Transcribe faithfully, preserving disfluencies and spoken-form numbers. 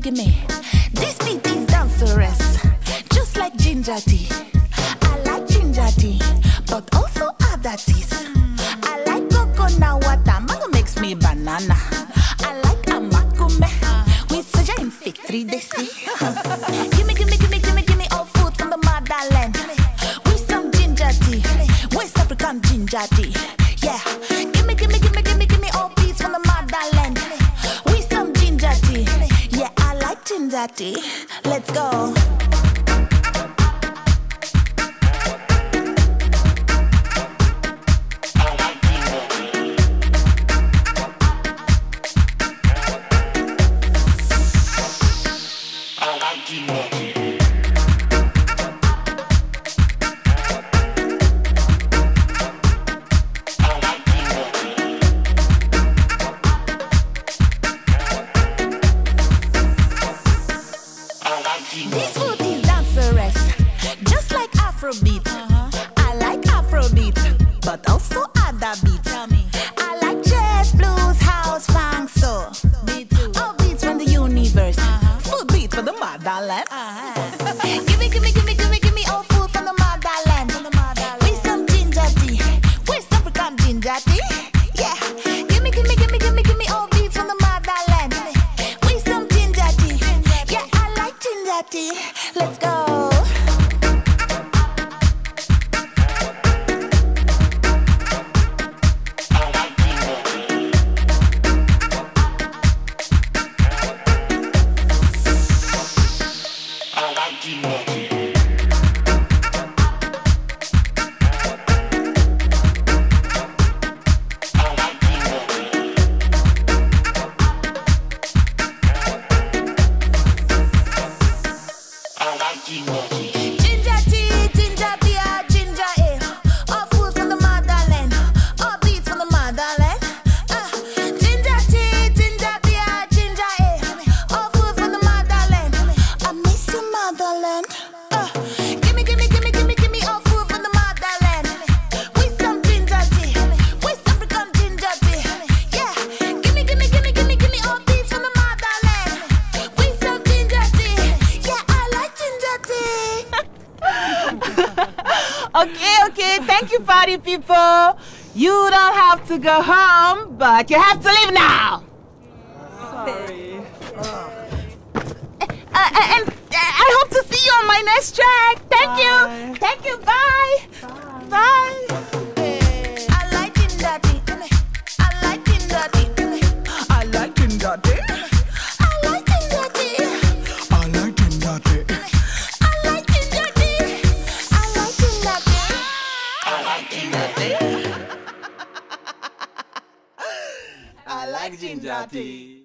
gimme. This beat is dancerous, just like ginger tea. I like ginger tea, but also other teas. I like coconut water, mango makes me banana. I like amakume, with soja in fig three desi. Gimme, gimme, gimme, gimme, gimme all food from the motherland. With some ginger tea, West African ginger tea. Yeah, gimme, gimme, gimme, gimme, gimme all beats from the motherland. With some ginger tea. Yeah, I like ginger tea. Let's go. This food is dancerous, just like Afrobeat. Uh-huh. I like Afrobeat, but also other beats. I like jazz, blues, house, funk, soul. Me too. All beats from the universe. Uh-huh. Food beats for the motherland. Uh-huh. Gimme, gimme, gimme, gimme, gimme all food from the motherland. From the motherland. With some ginger tea, West African ginger tea. Yeah. Gimme, gimme, gimme, gimme, gimme all beats from the motherland. With some ginger tea. Yeah, I like ginger tea. Let's go. Ginger tea, ginger beer, ginger ale. All food from the motherland, all beats from the motherland. Uh, ginger tea, ginger beer, ginger ale. All food from the motherland. I miss your motherland. Uh, gimme, gimme, gimme, gimme, gimme all food from the motherland. With some ginger tea, West African ginger tea. Yeah, gimme, gimme, gimme, gimme, gimme all beats from the motherland. With some ginger tea. Yeah, I like ginger tea. Okay, okay, thank you, party people. You don't have to go home, but you have to leave now. Sorry. Uh, uh, and uh, I hope to see you on my next track. Thank Bye. you. Thank you. Bye. Bye. Bye. I like ginger tea. I like ginger tea. I like ginger tea. I like ginger tea. I like ginger tea. I like ginger tea. I like ginger tea. I like ginger tea. I like ginger tea.